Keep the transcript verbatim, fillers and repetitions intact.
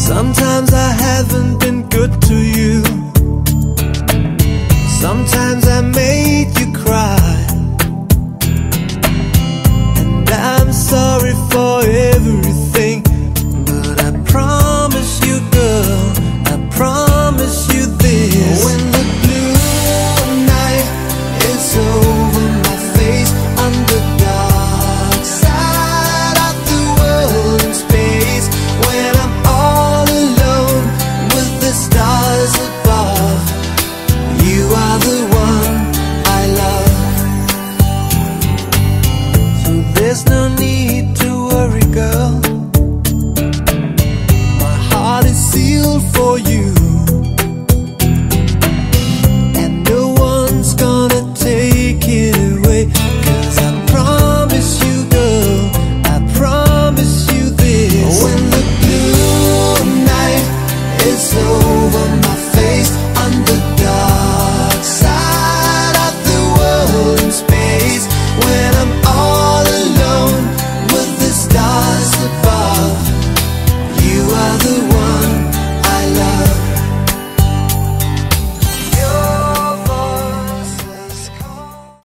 Sometimes I haven't been good to you. Sometimes I made you cry, and I'm sorry for everything. But I promise you, girl, I promise you this: when the blue night is over my face, on the dark side of the world in space, when I'm all alone with the stars above, you are the one I love. So there's no need to worry, girl, my heart is sealed for you.